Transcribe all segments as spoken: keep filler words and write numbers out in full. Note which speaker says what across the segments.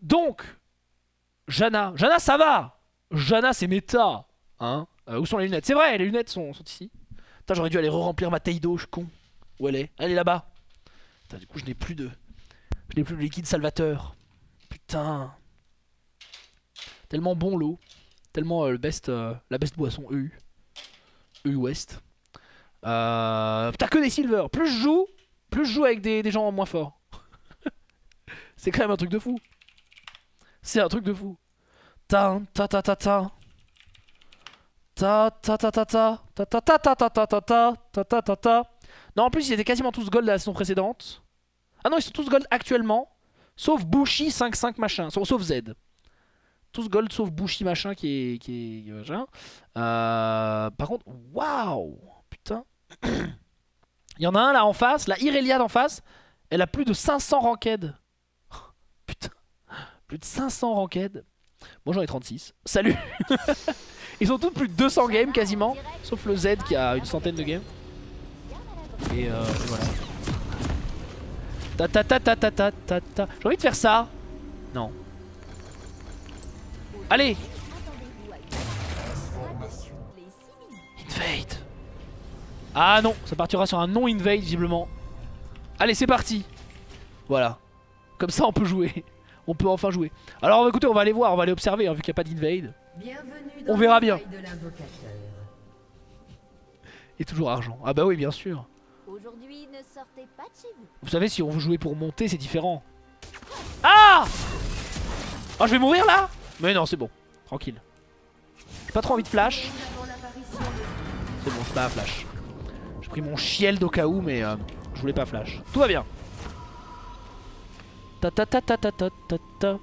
Speaker 1: Donc, Janna. Janna, ça va. Janna, c'est méta. Hein euh, Où sont les lunettes? C'est vrai, les lunettes sont, sont ici. Putain, j'aurais dû aller re-remplir ma taille d'eau, je suis con. Où elle est? Elle est là-bas. Putain, du coup, je n'ai plus de... Je n'ai plus de liquide salvateur. Putain. Tellement bon l'eau. Tellement euh, le best, euh, la best boisson E U. E U West. Euh... Putain, que des silver. Plus je joue, plus je joue avec des, des gens moins forts. C'est quand même un truc de fou. C'est un truc de fou. Ta ta ta ta ta. Ta ta ta ta ta. Ta ta ta ta ta ta ta ta ta ta ta ta. Non, en plus, ils étaient quasiment tous gold la saison précédente. Ah non, ils sont tous gold actuellement. Sauf Bushi cinq cinq machin. Sauf Z. Tous gold sauf Bushi machin qui est. Qui est machin. Euh, par contre, waouh! Putain. Il y en a un là en face. La Irelia en face. Elle a plus de cinq cents ranked. Putain. Plus de cinq cents ranked. Moi j'en ai trente-six. Salut. Ils ont tous plus de deux cents games quasiment. Sauf le Z qui a une centaine de games. Et euh, voilà. Ta ta ta ta ta ta ta ta. J'ai envie de faire ça. Non. Allez. Invade. Ah non, ça partira sur un non-invade visiblement. Allez, c'est parti. Voilà. Comme ça on peut jouer. On peut enfin jouer. Alors écoutez, on va aller voir, on va aller observer hein, vu qu'il n'y a pas d'invade. On verra bien. Et toujours argent. Ah bah oui, bien sûr.
Speaker 2: Aujourd'hui, ne sortez pas de chez vous.
Speaker 1: Vous savez, si on veut jouer pour monter, c'est différent. Ah! Oh, je vais mourir là? Mais non, c'est bon. Tranquille. J'ai pas trop envie de flash. C'est bon, c'est pas un flash. J'ai pris mon shield au cas où, mais euh, je voulais pas flash. Tout va bien. Ta ta ta ta ta ta ta ta.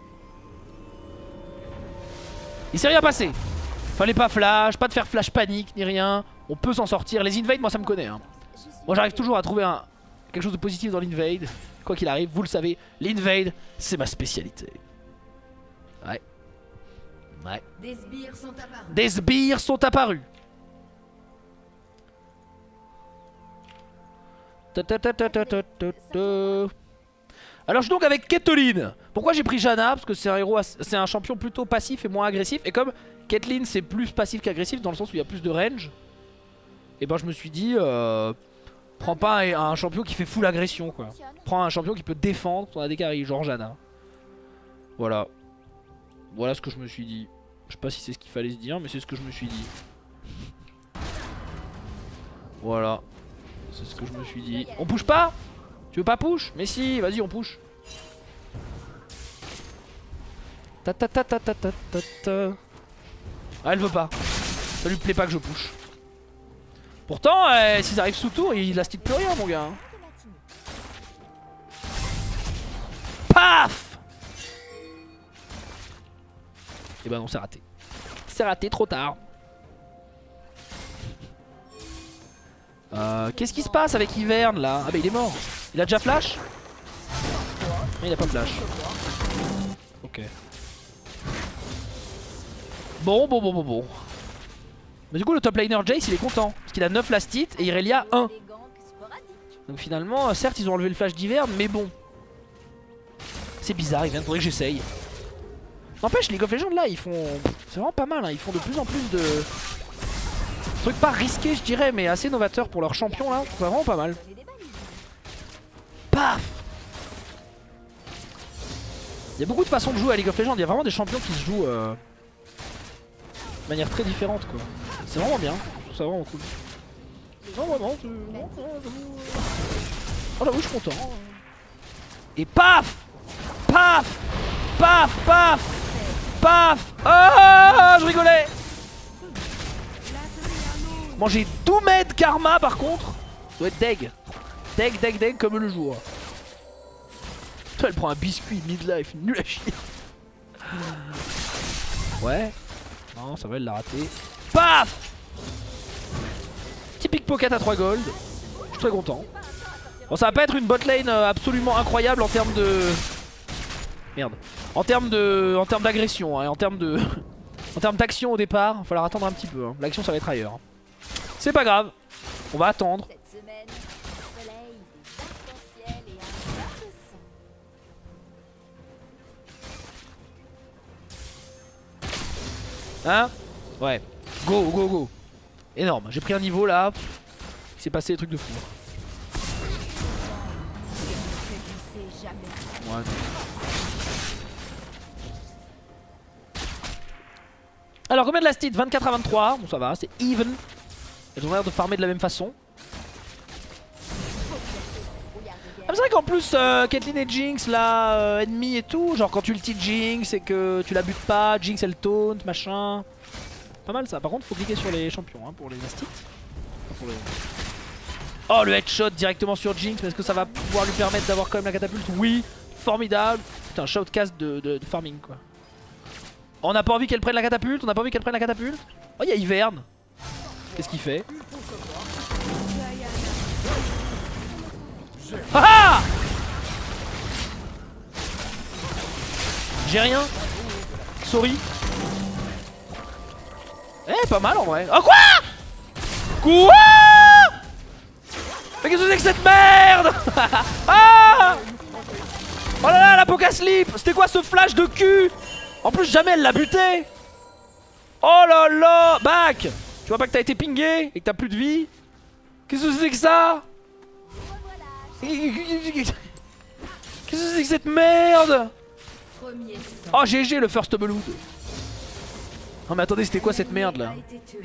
Speaker 1: Il s'est rien passé. Fallait pas flash, pas de faire flash panique ni rien. On peut s'en sortir. Les invades, moi ça me connaît. Hein. Moi j'arrive toujours à trouver un, quelque chose de positif dans l'invade. Quoi qu'il arrive, vous le savez, l'invade, c'est ma spécialité. Ouais. Ouais.
Speaker 3: Des sbires sont apparus.
Speaker 1: Des sbires sont apparus. Ta ta ta ta ta ta ta ta. Alors je suis donc avec Caitlyn. Pourquoi j'ai pris Janna? Parce que c'est un héros, c'est un champion plutôt passif et moins agressif. Et comme Caitlyn c'est plus passif qu'agressif dans le sens où il y a plus de range, et ben je me suis dit, euh, prends pas un, un champion qui fait full agression quoi. Prends un champion qui peut défendre ton A D carry, genre Janna. Voilà. Voilà ce que je me suis dit. Je sais pas si c'est ce qu'il fallait se dire, mais c'est ce que je me suis dit. Voilà. C'est ce que je me suis dit. On push pas? Tu veux pas push? Mais si, vas-y on push. Ta ta ta ta ta ta ta ta. Ah elle veut pas. Ça lui plaît pas que je push. Pourtant euh, s'ils arrivent sous tour il la stick plus rien mon gars. Paf. Et bah non c'est raté. C'est raté trop tard. Euh, Qu'est-ce qui se passe avec Ivern là? Ah bah il est mort. Il a déjà flash? Mais il a pas flash. Ok. Bon bon bon bon bon. Mais du coup le top laner Jace il est content. Parce qu'il a neuf last hit et Irelia un. Donc finalement certes ils ont enlevé le flash d'Ivern mais bon. C'est bizarre, il faudrait que j'essaye. N'empêche League of Legends là ils font... C'est vraiment pas mal hein. Ils font de plus en plus de... trucs pas risqués je dirais mais assez novateurs pour leur champion là. C'est vraiment pas mal. Paf. Il y a beaucoup de façons de jouer à League of Legends. Il y a vraiment des champions qui se jouent euh, de manière très différente quoi. C'est vraiment bien. Je trouve ça vraiment cool. Non vraiment. Oh j'avoue je suis content. Et paf. Paf. Paf paf. Paf. Ah je rigolais. Bon j'ai Doomed Karma par contre. Ça doit être deg. Deg deg deg comme le jour. Putain elle prend un biscuit midlife nul à chier. Ouais. Non ça va elle l'a raté. Paf. Petit pickpocket à trois gold. Je suis très content. Bon ça va pas être une botlane absolument incroyable en termes de... Merde. En termes de... En termes d'agression hein, en termes de... En termes d'action au départ. Il va falloir attendre un petit peu hein. L'action ça va être ailleurs. C'est pas grave. On va attendre.
Speaker 2: Cette semaine, le soleil, des arcs-en-ciel et un bain de
Speaker 1: Hein? Ouais. Go, go, go. Énorme. J'ai pris un niveau là. Il s'est passé des trucs de fou. Ouais. Alors combien de last hit? vingt-quatre à vingt-trois. Bon ça va, c'est even. Elles ont l'air de farmer de la même façon. Ah, c'est vrai qu'en plus euh, Caitlyn et Jinx là, euh, ennemis et tout, genre quand tu ulti Jinx et que tu la butes pas, Jinx elle taunt, machin. Pas mal ça, par contre faut cliquer sur les champions hein, pour les last hits. Enfin, pour les... Oh le headshot directement sur Jinx, mais est-ce que ça va pouvoir lui permettre d'avoir quand même la catapulte? Oui, formidable. Putain, shoutcast de, de, de farming quoi. Oh, on n'a pas envie qu'elle prenne la catapulte, on n'a pas envie qu'elle prenne la catapulte. Oh il y a Ivern. Qu'est-ce qu'il fait? Ah ah! J'ai rien. Sorry. Eh pas mal en vrai. Oh quoi? Quoi? Mais qu'est-ce que c'est que cette merde? Ah! Oh là là la Poké Slip. C'était quoi ce flash de cul? En plus jamais elle l'a buté. Oh là là. Back. Tu vois pas que t'as été pingé et que t'as plus de vie? Qu'est-ce que c'est que ça? Qu'est-ce que c'est que cette merde? Oh G G le first blood. Non mais attendez, c'était quoi cette merde là?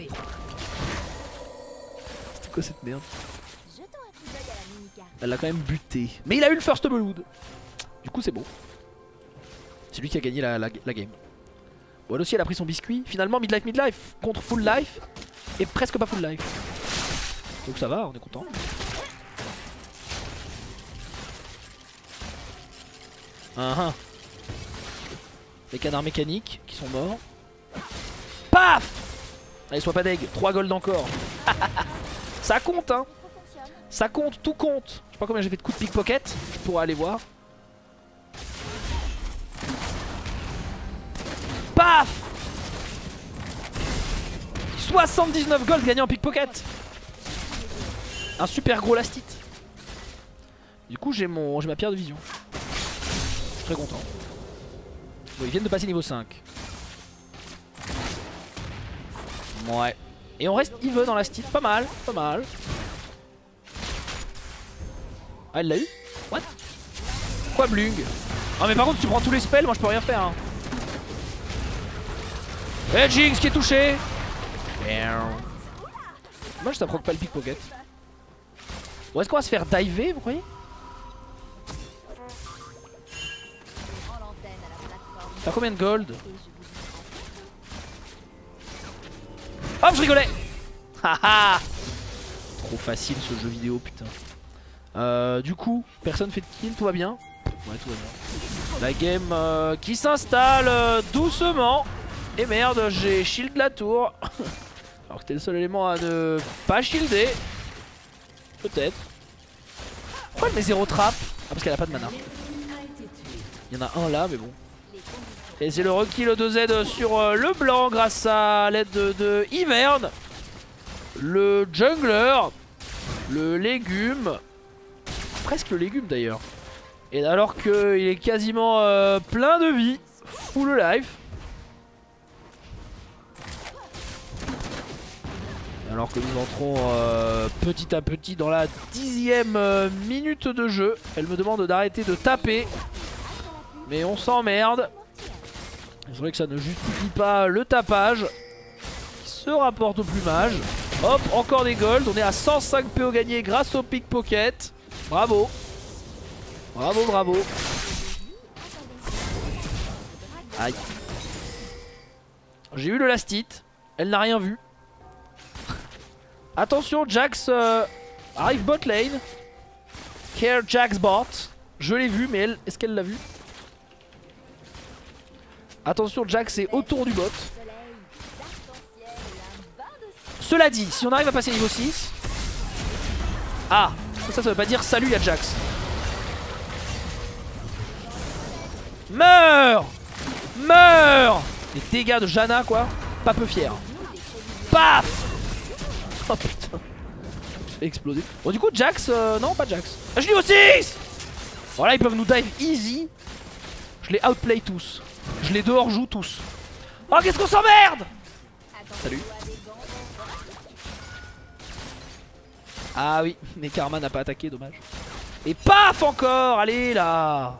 Speaker 1: C'était quoi cette merde? Elle l'a quand même buté. Mais il a eu le first blood. Du coup c'est bon. C'est lui qui a gagné la, la, la game. Bon elle aussi elle a pris son biscuit. Finalement midlife midlife contre full life. Et presque pas full life. Donc ça va, on est content. Uh -huh. Les canards mécaniques qui sont morts. Paf! Allez sois pas deg, trois gold encore. Ça compte hein. Ça compte, tout compte. Je sais pas combien j'ai fait de coups de pickpocket. Je pourrais aller voir. Paf! soixante-dix-neuf gold gagnés en pickpocket. Un super gros last hit. Du coup j'ai mon j'ai ma pierre de vision. Je suis très content. Bon, ils viennent de passer niveau cinq. Ouais. Et on reste even dans last hit. Pas mal, pas mal. Ah elle l'a eu? What? Quoi Blung? Ah mais par contre tu prends tous les spells, moi je peux rien faire hein. Eh hey, Jinx qui est touché. Moi ça proc pas le pickpocket. Bon est-ce qu'on va se faire diver vous croyez? T'as combien de gold? Hop je rigolais. Haha. Trop facile ce jeu vidéo putain. Euh, du coup personne fait de kill, tout va bien. Ouais tout va bien. La game euh, qui s'installe euh, doucement. Et merde j'ai shield la tour. Alors que t'es le seul élément à ne pas shielder. Peut-être. Pourquoi elle met zéro trap? Ah parce qu'elle a pas de mana. Il y en a un là mais bon. Et c'est le rekill deux Z sur euh, le blanc grâce à l'aide de, de Ivern. Le jungler. Le légume. Presque le légume d'ailleurs. Et alors qu'il est quasiment euh, plein de vie. Full life. Alors que nous entrons euh, petit à petit dans la dixième euh, minute de jeu. Elle me demande d'arrêter de taper. Mais on s'emmerde. C'est vrai que ça ne justifie pas le tapage. Qui se rapporte au plumage. Hop, encore des golds. On est à cent cinq P O gagnés grâce au pickpocket. Bravo. Bravo, bravo. Aïe. J'ai eu le last hit. Elle n'a rien vu. Attention, Jax euh, arrive bot lane. Care Jax bot. Je l'ai vu, mais elle, est-ce qu'elle l'a vu? Attention, Jax est autour du bot. Cela dit, si on arrive à passer niveau six. Ah, ça, ça veut pas dire salut à Jax. Meurs! Meurs! Les dégâts de Janna, quoi. Pas peu fier. Paf! Oh putain. Je fais exploser. Bon, du coup, Jax. Euh, non, pas Jax. Ah, je suis niveau six! Bon, là, ils peuvent nous dive easy. Je les outplay tous. Je les dehors joue tous. Oh, qu'est-ce qu'on s'emmerde! Salut. Ah oui, mais Karma n'a pas attaqué, dommage. Et paf encore. Allez là.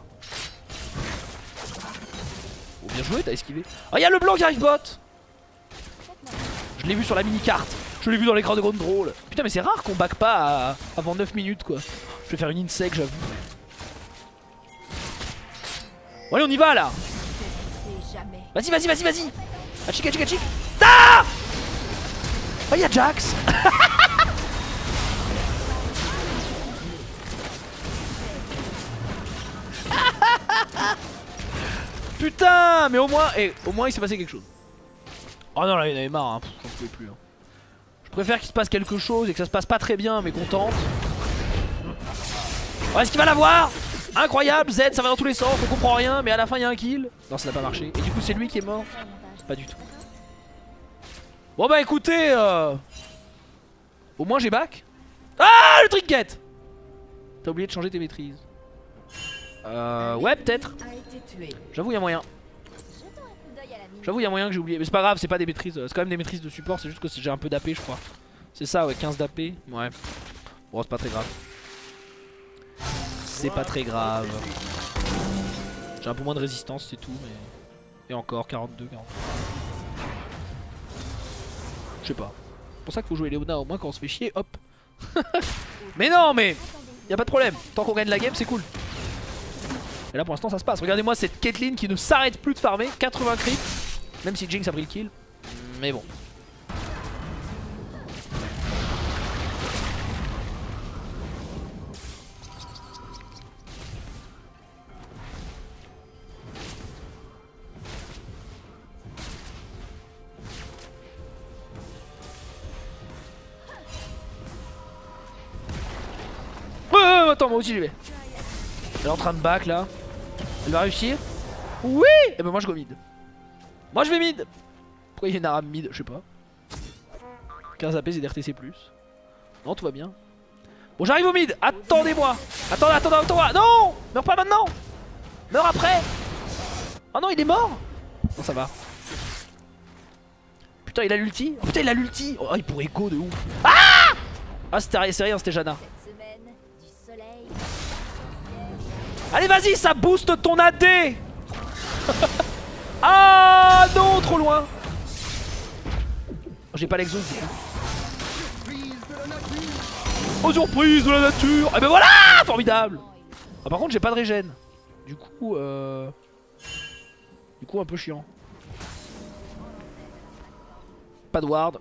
Speaker 1: Oh bien joué, t'as esquivé. Oh y'a le blanc qui arrive bot. Je l'ai vu sur la mini carte. Je l'ai vu dans l'écran de contrôle. Putain mais c'est rare qu'on back pas à... avant neuf minutes quoi. Je vais faire une insec j'avoue. Bon allez on y va là. Vas-y vas-y vas-y vas-y. Achik achik achik. Ah oh y'a Jax. Putain mais au moins, et au moins il s'est passé quelque chose. Oh non là il en avait marre hein. Pff, j'en pouvais plus hein. Je préfère qu'il se passe quelque chose et que ça se passe pas très bien mais qu'on tente. Oh, est-ce qu'il va l'avoir? Incroyable, Z ça va dans tous les sens, on comprend rien mais à la fin il y a un kill. Non ça n'a pas marché. Et du coup c'est lui qui est mort? Pas du tout. Bon bah écoutez euh... au moins j'ai back. Ah le trinket. T'as oublié de changer tes maîtrises. Euh ouais peut-être. J'avoue il y a moyen. J'avoue il y a moyen que j'ai oublié. Mais c'est pas grave c'est pas des maîtrises. C'est quand même des maîtrises de support. C'est juste que j'ai un peu d'A P je crois. C'est ça ouais quinze d'A P. Ouais. Bon c'est pas très grave. C'est pas très grave. J'ai un peu moins de résistance c'est tout mais... Et encore quarante-deux, quarante. Je sais pas. C'est pour ça qu'il faut jouer Léona au moins quand on se fait chier, hop. Mais non mais y a pas de problème. Tant qu'on gagne la game c'est cool. Et là pour l'instant ça se passe. Regardez-moi cette Caitlyn qui ne s'arrête plus de farmer. quatre-vingts crits. Même si Jinx a pris le kill. Mais bon. Oh, attends, moi aussi j'y vais. Elle est en train de back là. Elle va réussir. Oui. Et ben moi je go mid. Moi je vais mid. Pourquoi il y a une arabe mid? Je sais pas. quinze A P c'est d'R T C plus. Non tout va bien. Bon j'arrive au mid. Attendez-moi. Attendez, attendez, attendez. Non. Meurs pas maintenant. Meurs après. Oh non il est mort. Non ça va. Putain il a l'ulti. Oh putain il a l'ulti. Oh il pourrait go de ouf. Ah. Ah c'était rien c'était Janna. Allez vas-y ça booste ton A D. Ah non trop loin. Oh, j'ai pas l'exo. Oh surprise de la nature. Et ben voilà. Formidable. Ah, par contre j'ai pas de régène. Du coup euh... Du coup un peu chiant. Pas de ward.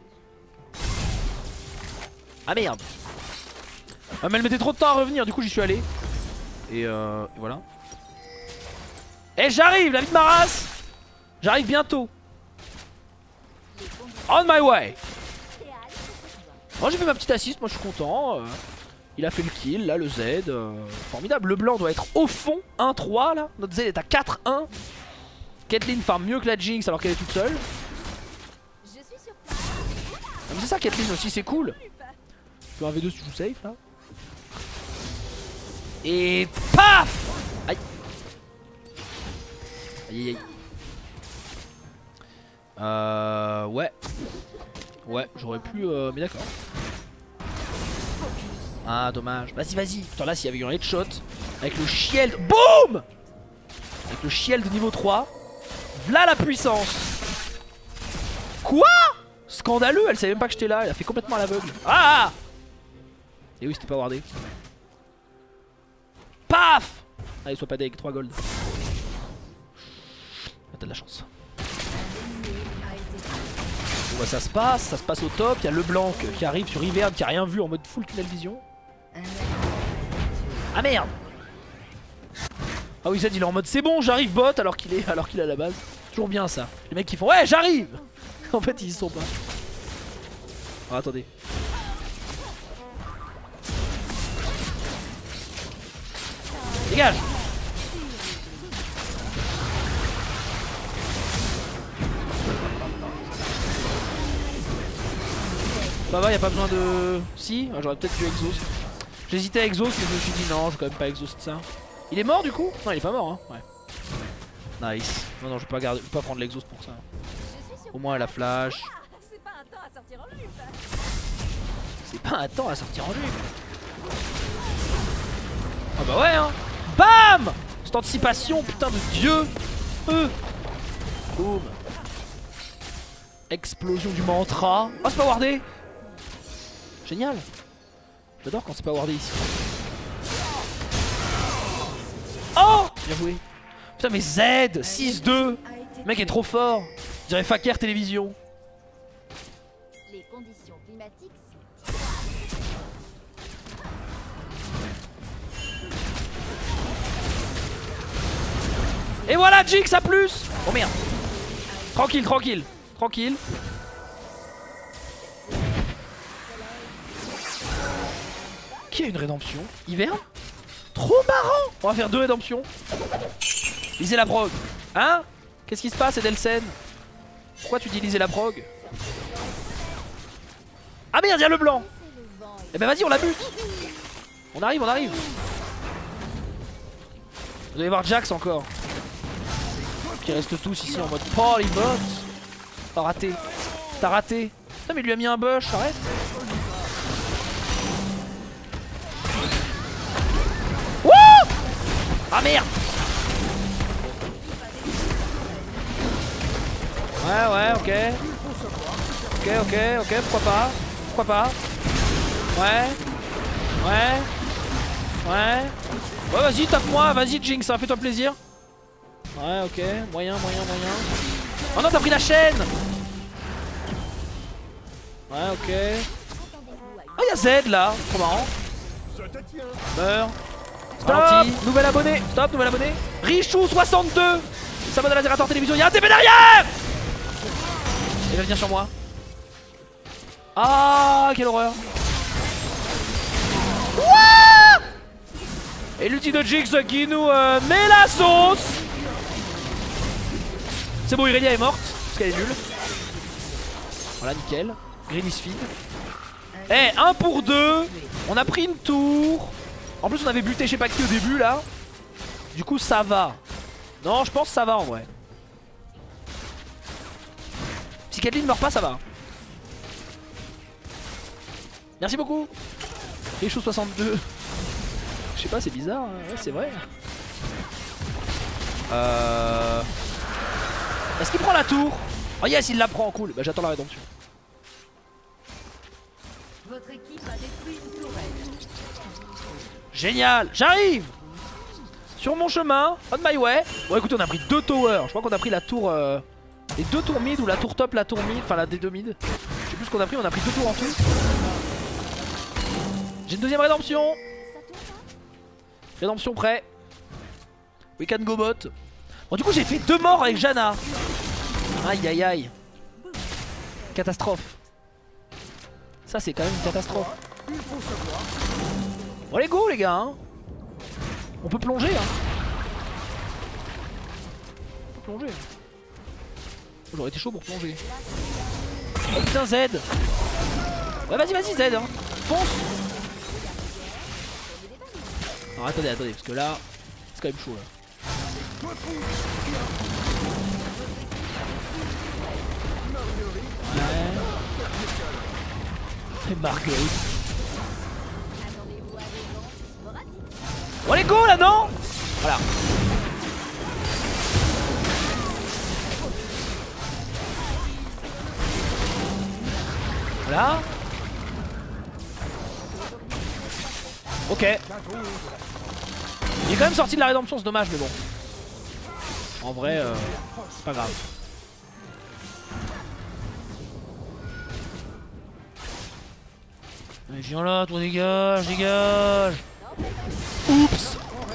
Speaker 1: Ah merde. Ah, mais elle mettait trop de temps à revenir du coup j'y suis allé. Et, euh, et voilà. Et j'arrive, la vie de ma race. J'arrive bientôt. On my way. Moi j'ai fait ma petite assist, moi je suis content. euh, Il a fait le kill, là le Z. euh, Formidable, le blanc doit être au fond. un trois là, notre Z est à quatre un. Caitlyn farm mieux que la Jinx alors qu'elle est toute seule. Ah, mais c'est ça Caitlyn aussi, c'est cool. Tu fais un V deux si tu joues safe là. Et paf. Aïe. Aïe aïe. Euh... Ouais. Ouais, j'aurais pu... Euh, mais d'accord. Ah, dommage. Vas-y, vas-y. Putain, là, s'il y avait eu un headshot, avec le shield... Boum. Avec le shield de niveau trois. V'là la puissance. Quoi? Scandaleux, elle savait même pas que j'étais là. Elle a fait complètement à l'aveugle. Ah. Et oui, c'était pas wardé. Paf. Allez, sois pas deg, trois gold. Ah, t'as de la chance. Bon bah ça se passe, ça se passe au top. Il y a LeBlanc qui arrive sur Ivern qui a rien vu en mode full tunnel vision. Ah merde. Ah oui, Z il est en mode c'est bon j'arrive bot alors qu'il est alors qu'il est à la base. Toujours bien ça. Les mecs qui font ouais j'arrive. En fait ils y sont pas. Oh, attendez. Dégage. Ça va, y'a pas besoin de... Si, ah, j'aurais peut-être dû exhaust. J'hésitais à exhaust mais je me suis dit non, je vais quand même pas exhaust ça. Il est mort du coup? Non il est pas mort hein, ouais. Nice. Non non je vais pas, garder... je vais pas prendre l'exhaust pour ça. Au moins elle a flash.
Speaker 2: sortir en jupe.
Speaker 1: C'est pas un temps à sortir en jupe. Ah bah ouais hein. Bam. Cette anticipation, putain de dieu. Euh. Boum. Explosion du mantra. Oh c'est pas wardé. Génial. J'adore quand c'est pas wardé ici. Oh bien joué. Putain mais Z six deux. Le mec est trop fort. Je dirais Fakir télévision.
Speaker 2: Les conditions climatiques.
Speaker 1: Et voilà Jinx à plus. Oh merde. Tranquille, tranquille, tranquille. Qui a une rédemption? Hiverne? Trop marrant. On va faire deux rédemptions. Lisez la prog. Hein? Qu'est-ce qui se passe Edelsen? Pourquoi tu dis lisez la prog? Ah merde, y'a le blanc. Eh ben vas-y, on la bute. On arrive, on arrive. Vous allez voir Jax encore. Qui restent tous ici en mode polybot. T'as raté. T'as raté. Putain mais il lui a mis un bush, arrête. Wouh. Ah merde. Ouais ouais ok. Ok ok ok pourquoi pas. Pourquoi pas. Ouais. Ouais. Ouais. Ouais vas-y tape-moi, vas-y Jinx, ça fais-toi plaisir. Ouais ok, moyen, moyen, moyen. Oh non t'as pris la chaîne. Ouais ok. Oh y'a Z là, trop marrant. Meurs. Stop, nouvel abonné. Stop, nouvel abonné. Richou soixante-deux. S'abonne à l'Azerator télévision, y'a un T P derrière. Il va venir sur moi. Ah quelle horreur. Wouah. Et l'ulti de Jinx qui nous euh, met la sauce. C'est bon, Irelia est morte, parce qu'elle est nulle. Voilà, nickel. Green is feed. Eh, un pour deux. On a pris une tour. En plus, on avait buté je sais pas qui au début, là. Du coup, ça va. Non, je pense que ça va, en vrai. Si Caitlyn meurt pas, ça va. Merci beaucoup. Richou soixante-deux. Je sais pas, c'est bizarre. Hein. Ouais, c'est vrai. Euh... Est-ce qu'il prend la tour? Oh yes, il la prend, cool. Bah j'attends la rédemption.
Speaker 2: Votre équipe a détruit une tourelle.
Speaker 1: Génial, j'arrive. Sur mon chemin, on my way. Bon écoutez, on a pris deux towers. Je crois qu'on a pris la tour... Euh... Les deux tours mid ou la tour top, la tour mid. Enfin la D deux mid. Je sais plus ce qu'on a pris, on a pris deux tours en tout. J'ai une deuxième rédemption. Rédemption prêt. We can go bot. Bon du coup j'ai fait deux morts avec Janna. Aïe aïe aïe. Catastrophe. Ça c'est quand même une catastrophe. Bon allez go les gars hein. On peut plonger hein. On peut plonger. J'aurais été chaud pour plonger. Oh putain Z. Ouais vas-y vas-y Z hein. Fonce. Alors attendez attendez parce que là c'est quand même chaud là. Ouais. Et Marguerite. Bon allez go là non. Voilà. Voilà. Ok. Il est quand même sorti de la rédemption, c'est dommage mais bon. En vrai, euh, c'est pas grave. Mais viens là, toi dégage, dégage. Oups.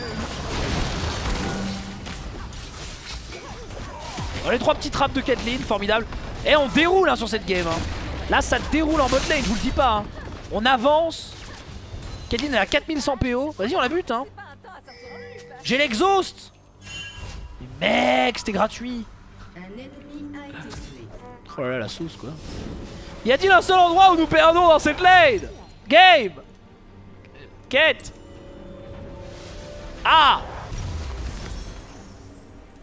Speaker 1: Oh, les trois petites trappes de Caitlyn, formidable. Et on déroule hein, sur cette game. Hein. Là, ça déroule en bot lane, je vous le dis pas. Hein. On avance. Caitlyn elle a quatre mille cent P O. Vas-y, on la bute. Hein. J'ai l'exhaust. Mais mec, c'était gratuit. Oh là là, la sauce quoi. Y a-t-il un seul endroit où nous perdons dans cette lane? Game. Quête. Ah.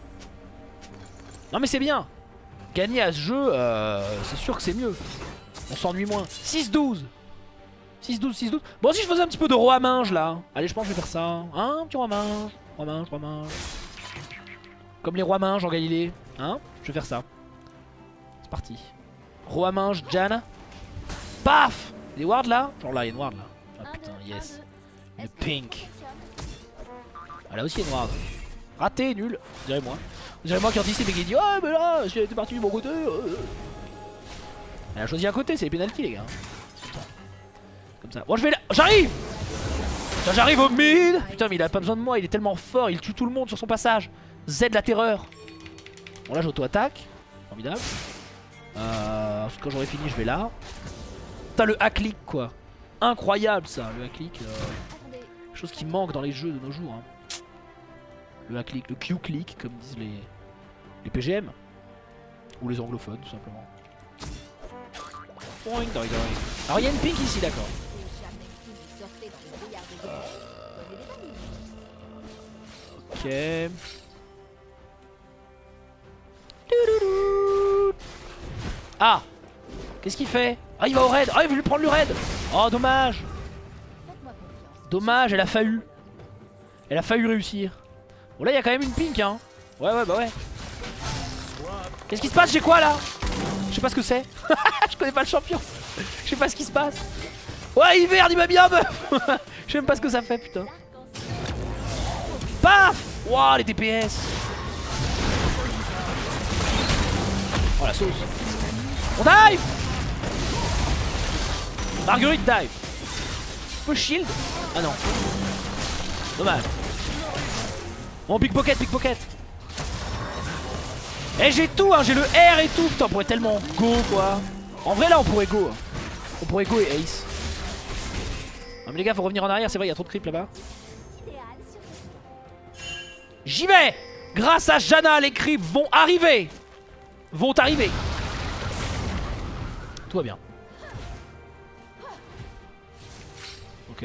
Speaker 1: Non mais c'est bien. Gagner à ce jeu, euh, c'est sûr que c'est mieux. On s'ennuie moins. six douze. six douze, six douze. Bon, si je faisais un petit peu de roi minge là. Allez, je pense que je vais faire ça. Hein, un petit roi minge. Roi minge, roi minge. Comme les rois minges en Galilée. Hein, je vais faire ça. C'est parti. Roi minge, Jan. Paf. Les wards là. Genre là, il y a une ward là. Ah putain, yes. Une pink. Ah là aussi, il y a une ward. Raté, nul. Dirais-moi. Dirais-moi qui anticipe et qui dit oh, mais là, j'ai été parti du bon côté. Euh. Elle a choisi un côté, c'est les pénaltys, les gars. Putain. Comme ça. Bon, je vais là. J'arrive. Putain, j'arrive au mid. Putain, mais il a pas besoin de moi, il est tellement fort, il tue tout le monde sur son passage. Z la terreur. Bon, là, j'auto-attaque. Formidable. Euh, quand j'aurai fini, je vais là. Putain, le hack-click, quoi. Incroyable, ça, le hack-click. Euh... Quelque chose qui manque dans les jeux de nos jours. Hein. Le hack-click, le Q-click, comme disent les, les P G M. Ou les anglophones, tout simplement. Boing, doing, doing. Alors, il y a une pink ici, d'accord. Euh... Ok. Ah! Qu'est-ce qu'il fait? Ah, il va au raid! Ah, il veut lui prendre le raid! Oh, dommage! Dommage, elle a failli. Elle a failli réussir. Bon, là, il y a quand même une pink, hein. Ouais, ouais, bah ouais. Qu'est-ce qui se passe? J'ai quoi là? Je sais pas ce que c'est. Je connais pas le champion. Je sais pas ce qui se passe. Ouais, hiver, il m'a mis un meuf. Je sais même pas ce que ça fait, putain. Paf! Wouah, les D P S. Oh la sauce. On dive. Marguerite dive. Faut shield. Ah non. Dommage. Bon, pickpocket, pickpocket. Eh, j'ai tout, hein, j'ai le R et tout. Putain, on pourrait tellement go, quoi. En vrai, là, on pourrait go. On pourrait go et ace. Non, mais les gars, faut revenir en arrière. C'est vrai, il y a trop de creep là-bas. J'y vais. Grâce à Janna, les creeps vont arriver. Vont arriver. Tout va bien. Ok.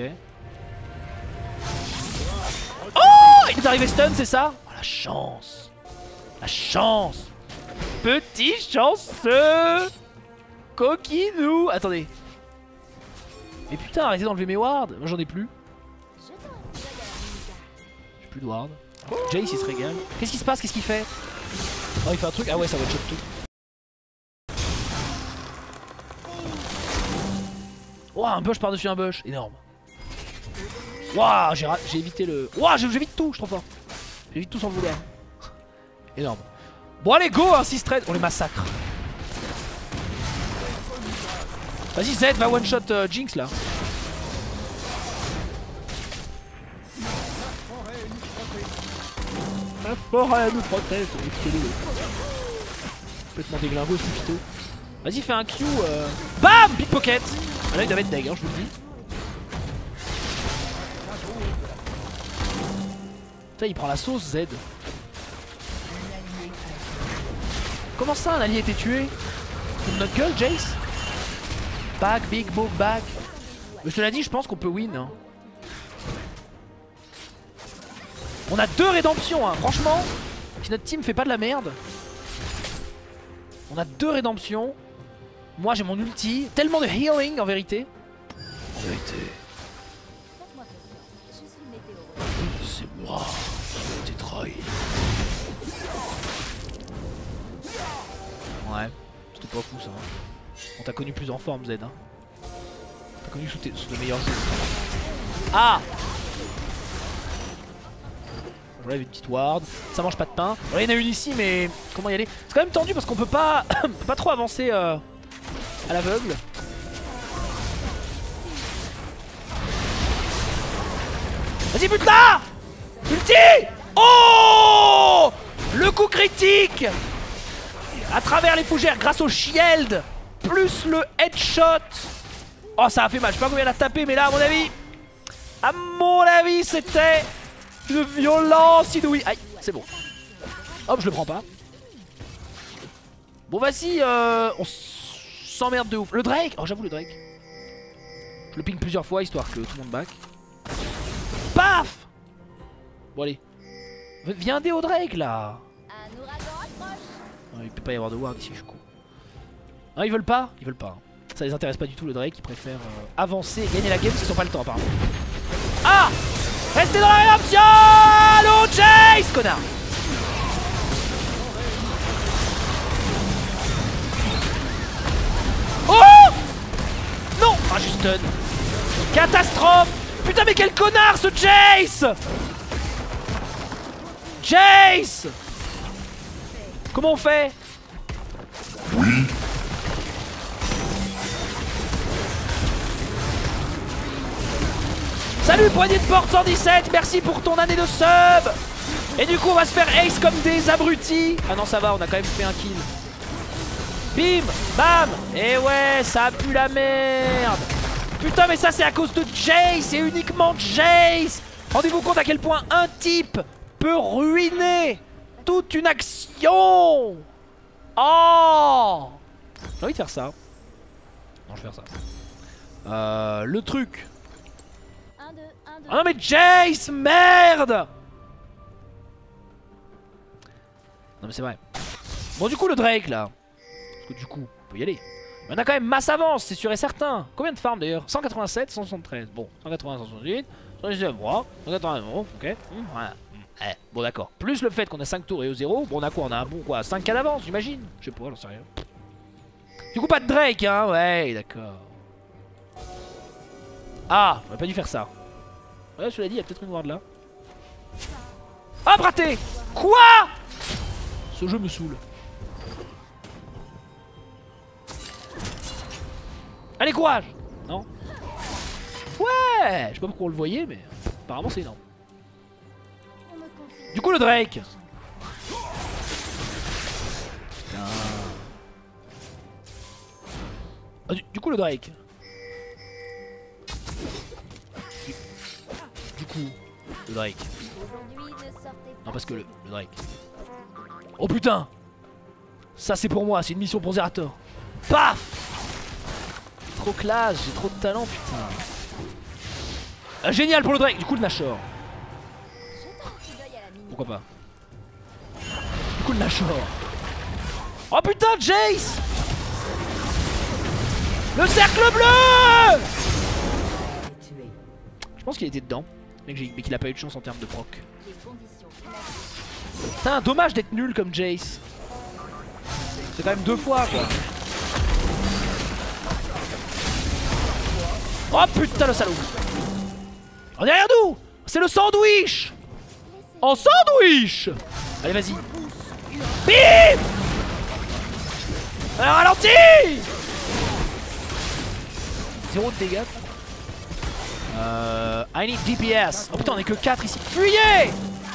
Speaker 1: Oh, il est arrivé stun, c'est ça? Oh, la chance. La chance. Petit chanceux. Coquinou. Attendez. Mais putain, arrêtez d'enlever mes wards. Moi j'en ai plus. J'ai plus de wards. Jace il se régale. Qu'est-ce qui se passe? Qu'est-ce qu'il fait? Oh, il fait un truc. Ah ouais, ça va shot tout. Ouah, un bush par-dessus un bush. Énorme. Ouah, j'ai évité le. Ouah, j'évite tout, je suis trop fort. J'évite tout sans le vouloir. Énorme. Bon, allez, go, hein, six trade. On les massacre. Vas-y, Z, va one shot euh, Jinx là. La forêt nous protège. Complètement déglingo ce pito. Vas-y, fais un Q. Euh... Bam! Pickpocket! Ah là, il doit être deg, hein, je vous le dis. Putain, il prend la sauce, Z. Comment ça, un allié a été tué? C'est de notre gueule, Jace? Back, big, book, back. Mais cela dit, je pense qu'on peut win. Hein. On a deux rédemptions, hein. Franchement. Si notre team fait pas de la merde. On a deux rédemptions. Moi, j'ai mon ulti. Tellement de healing, en vérité. En vérité. C'est moi qui t'ai trahi. Ouais, c'était pas fou ça. Hein. On t'a connu plus en forme, Z. Hein. T'as connu sous, sous de meilleurs jeux. Ah! J'enlève une petite ward. Ça mange pas de pain. Bon, là, il y en a une ici, mais comment y aller? C'est quand même tendu parce qu'on peut pas, peut pas trop avancer euh, à l'aveugle. Vas-y, bute là! Ulti! Oh! Le coup critique! À travers les fougères grâce au shield plus le headshot. Oh, ça a fait mal. Je sais pas combien elle a tapé, mais là, à mon avis, à mon avis, c'était une violence inouïe. Aïe, c'est bon. Hop, je le prends pas. Bon, vas-y, euh, on s'emmerde de ouf. Le Drake. Oh, j'avoue, le Drake. Je le ping plusieurs fois histoire que tout le monde back. Paf! Bon, allez. Viens des au Drake là. Oh, il peut pas y avoir de ward ici, je suis con. Non, ils veulent pas? Ils veulent pas. Ça les intéresse pas du tout le Drake, ils préfèrent euh, avancer et gagner la game parce qu'ils ont pas le temps apparemment. Ah! Restez dans la rédemption! Allô Jace, connard! Oh! Non! Ah, juste stun. Catastrophe! Putain, mais quel connard ce Jace! Jace! Comment on fait?
Speaker 3: Oui.
Speaker 1: Salut poignée de porte cent dix-sept, merci pour ton année de sub. Et du coup on va se faire ace comme des abrutis. Ah non ça va, on a quand même fait un kill. Bim, bam. Et ouais, ça pue la merde. Putain mais ça c'est à cause de Jace, et uniquement Jace. Rendez-vous compte à quel point un type peut ruiner toute une action. Oh, j'ai envie de faire ça. Non, je vais faire ça. Euh, le truc. Oh non mais Jace, merde. Non mais c'est vrai. Bon du coup le Drake là. Parce que du coup on peut y aller. Mais on a quand même masse avance, c'est sûr et certain. Combien de farms d'ailleurs? Cent quatre-vingt-sept, cent soixante-treize. Bon, cent quatre-vingts, cent soixante-dix-huit, cent dix-neuf, cent quatre-vingts, bon, ok. Mmh, voilà. Mmh, eh, bon d'accord. Plus le fait qu'on a cinq tours et au zéro, bon on a quoi? On a un bon quoi? cinq K d'avance j'imagine. Je sais pas, j'en sais rien. Du coup pas de Drake hein, ouais d'accord. Ah, on aurait pas dû faire ça. Ouais, je l'ai dit, il y a peut-être une ward là. Ah, raté. Quoi? Ce jeu me saoule. Allez, courage. Non? Ouais. Je sais pas pourquoi on le voyait, mais apparemment c'est énorme. Du coup, le Drake. Ah, du, du coup, le Drake. Du coup, le Drake. Non, parce que le, le Drake. Oh putain! Ça, c'est pour moi, c'est une mission pour Zerator. Paf! Trop classe, j'ai trop de talent, putain. Ah, génial pour le Drake, du coup, le Nashor. Pourquoi pas? Du coup, le Nashor. Oh putain, Jace! Le cercle bleu! Je pense qu'il était dedans. Mais qu'il a pas eu de chance en termes de proc. Putain, dommage d'être nul comme Jace. C'est quand même deux fois quoi. Oh putain le salaud. Oh derrière nous. C'est le sandwich. En sandwich. Allez vas-y. Bim. Alors ralenti. Zéro de dégâts. Euh, I need D P S. Oh putain on est que quatre ici. Fuyez.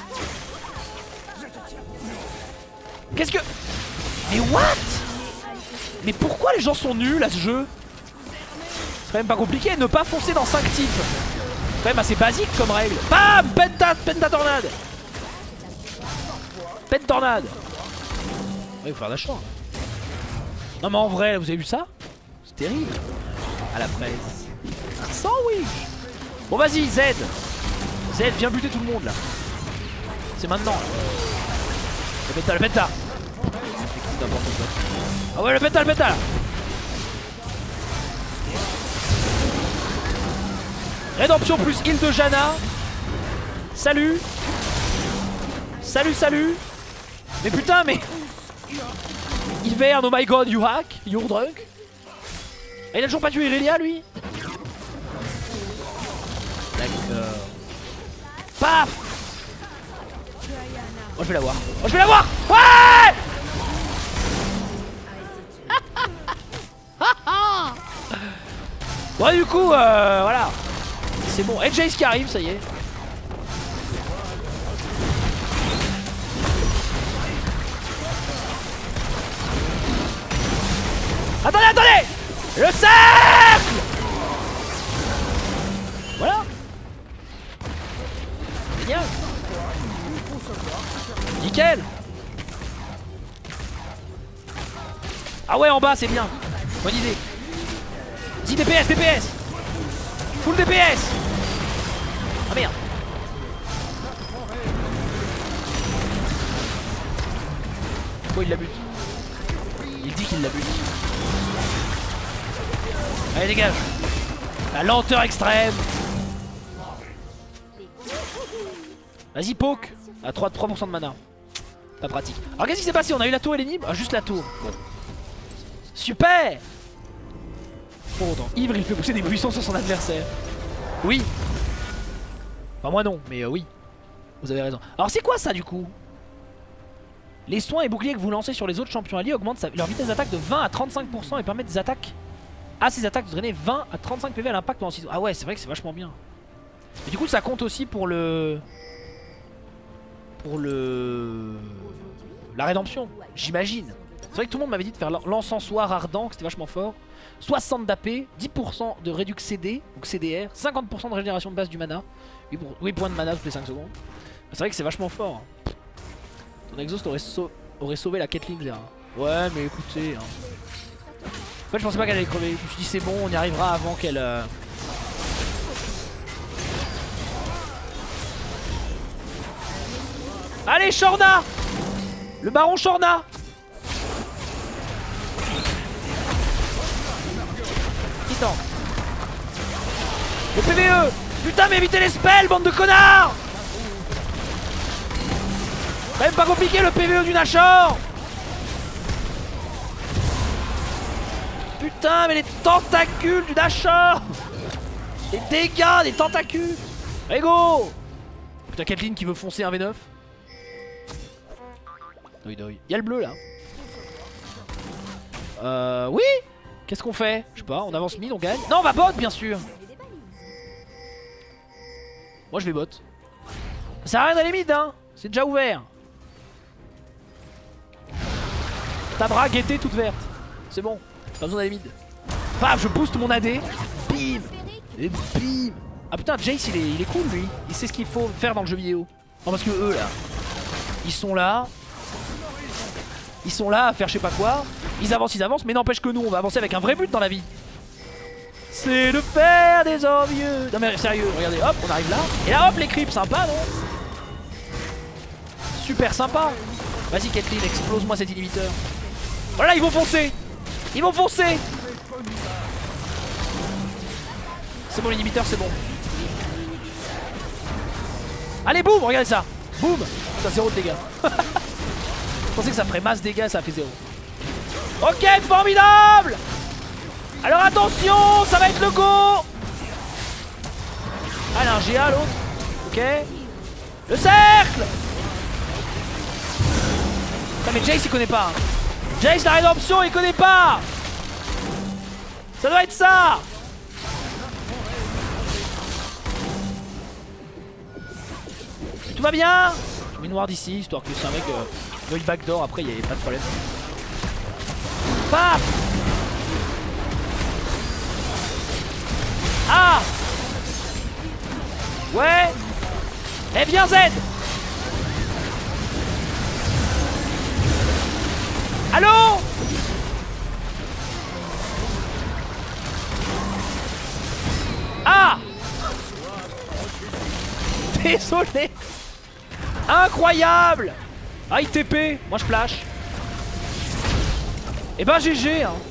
Speaker 1: Qu'est-ce que... Mais what? Mais pourquoi les gens sont nuls à ce jeu? C'est quand même pas compliqué, ne pas foncer dans cinq types. C'est quand même assez basique comme règle. Bam. Penta, penta tornade. Penta tornade. Ouais, il faut faire la chance. Non mais en vrai, vous avez vu ça? C'est terrible. À la fraise. Sandwich. Bon vas-y Z. Z viens buter tout le monde là. C'est maintenant. Le penta, le penta. Ah ouais le penta, le penta là. Rédemption plus heal de Janna. Salut. Salut salut. Mais putain mais Hiverne, oh my god, you hack, you're drunk. Et il a toujours pas tué Irelia lui. D'accord. Paf. Oh je vais l'avoir. Oh je vais l'avoir. Ouais. Bon du coup euh, voilà. C'est bon. Et Jace qui arrive, ça y est. Attendez, attendez. Le cercle. Voilà. Génial. Nickel. Ah ouais en bas c'est bien. Bonne idée. dix D P S, D P S. Full D P S. Ah merde. Pourquoi il la bute? Il dit qu'il la bute. Allez, dégage. La lenteur extrême. Vas-y, poke. À trois pour cent de mana. Pas pratique. Alors, qu'est-ce qui s'est passé? On a eu la tour et l'énigme? Ah, juste la tour. Bon. Super. Pour autant. Ivre, il fait pousser des buissons sur son adversaire. Oui. Enfin, moi non, mais euh, oui. Vous avez raison. Alors, c'est quoi ça du coup? Les soins et boucliers que vous lancez sur les autres champions alliés augmentent sa... leur vitesse d'attaque de vingt à trente-cinq pour cent et permettent des attaques. Ah, ces attaques de drainer vingt à trente-cinq P V à l'impact pendant six... Ah ouais, c'est vrai que c'est vachement bien. Et du coup, ça compte aussi pour le... Pour le... La rédemption, j'imagine. C'est vrai que tout le monde m'avait dit de faire l'encensoir ardent, que c'était vachement fort. soixante d'A P, dix pour cent de réduc C D, donc C D R, cinquante pour cent de régénération de base du mana, huit points de mana toutes les cinq secondes. C'est vrai que c'est vachement fort. Ton exhaust aurait, sau aurait sauvé la Caitlyn Zera. Ouais, mais écoutez. Hein. En fait, je pensais pas qu'elle allait crever. Je me suis dit, c'est bon, on y arrivera avant qu'elle. Euh... Allez, Shorna! Le baron Shorna! Titan. Le P V E! Putain, mais évitez les spells, bande de connards! Quand même pas compliqué le P V E du Nashor! Putain, mais les tentacules du Nashor! Les dégâts des tentacules! Allez, go! Putain, Caitlyn qui veut foncer un V neuf. Doi doi. Y'a le bleu là. Euh. Oui! Qu'est-ce qu'on fait? Je sais pas, on avance mid, on gagne. Non, on va bot, bien sûr! Moi je vais bot. Ça sert à rien d'aller mid, hein! C'est déjà ouvert. Ta bras gaieté toute verte. C'est bon, pas besoin d'aller mid. Paf, je booste mon A D. Bim! Et bim! Ah putain, Jace il est, il est cool lui. Il sait ce qu'il faut faire dans le jeu vidéo. Non, parce que eux là, ils sont là. Ils sont là à faire je sais pas quoi. Ils avancent, ils avancent, mais n'empêche que nous on va avancer avec un vrai but dans la vie. C'est de faire des envieux. Non mais sérieux, regardez, hop, on arrive là. Et là hop, les creeps, sympa non? Super sympa. Vas-y Caitlyn, explose-moi cet inhibiteur. Voilà, ils vont foncer. Ils vont foncer. C'est bon, l'inhibiteur, c'est bon. Allez, boum, regardez ça. Boum. Ça, zéro de dégâts. Je pensais que ça ferait masse dégâts, ça a fait zéro. Ok, formidable. Alors attention, ça va être le go. Ah, elle a un G A l'autre. Ok. Le cercle. Putain, mais Jace il connaît pas. Hein. Jace la rédemption il connaît pas. Ça doit être ça. Tout va bien. Je mets noir d'ici, histoire que c'est un mec euh, veuille backdoor, après il n'y avait pas de problème. Paf. Ah. Ouais. Eh bien Z. Allô. Ah. Désolé. Incroyable. Ah, il T P. Moi je flash. Et ben G G hein.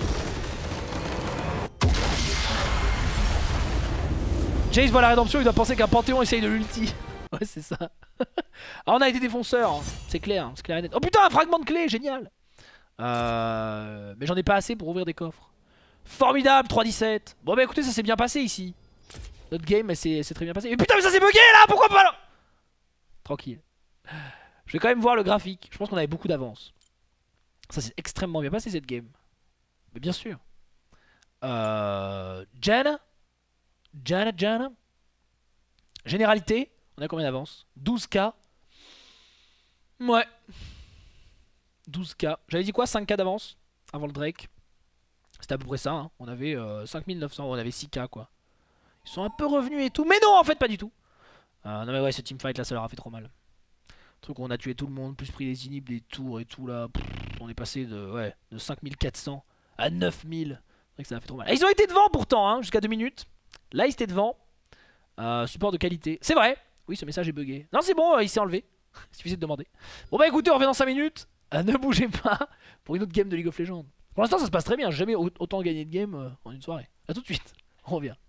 Speaker 1: Jace voit la rédemption, il doit penser qu'un Panthéon essaye de l'ulti. Ouais c'est ça. Ah on a été défonceurs hein. C'est clair, c'est clair et net. Oh putain un fragment de clé, génial. Euh... Mais j'en ai pas assez pour ouvrir des coffres. Formidable, trois dix-sept. Bon bah écoutez, ça s'est bien passé ici. Notre game c'est très bien passé. Mais putain mais ça s'est bugué là, pourquoi pas là? Tranquille. Je vais quand même voir le graphique. Je pense qu'on avait beaucoup d'avance. Ça s'est extrêmement bien passé cette game. Mais bien sûr. Euh... Jana Jana Jana Généralité. On a combien d'avance? douze K. Ouais. douze K. J'avais dit quoi? cinq K d'avance avant le Drake. C'était à peu près ça. Hein. On avait euh, cinq mille neuf cents. On avait six K quoi. Ils sont un peu revenus et tout. Mais non, en fait, pas du tout. Euh, non, mais ouais, ce teamfight là, ça leur a fait trop mal. Le truc où on a tué tout le monde, plus pris les inhibs, des tours et tout là. Pff, on est passé de, ouais, de cinq mille quatre cents à neuf mille. C'est vrai que ça a fait trop mal. Et ils ont été devant pourtant, hein, jusqu'à deux minutes. Là, ils étaient devant. Euh, support de qualité. C'est vrai. Oui, ce message est bugué. Non, c'est bon, euh, il s'est enlevé. Il suffisait de demander. Bon, bah écoutez, on revient dans cinq minutes. Euh, ne bougez pas pour une autre game de League of Legends. Pour l'instant, ça se passe très bien. J'ai jamais autant gagné de game euh, en une soirée. A tout de suite. On revient.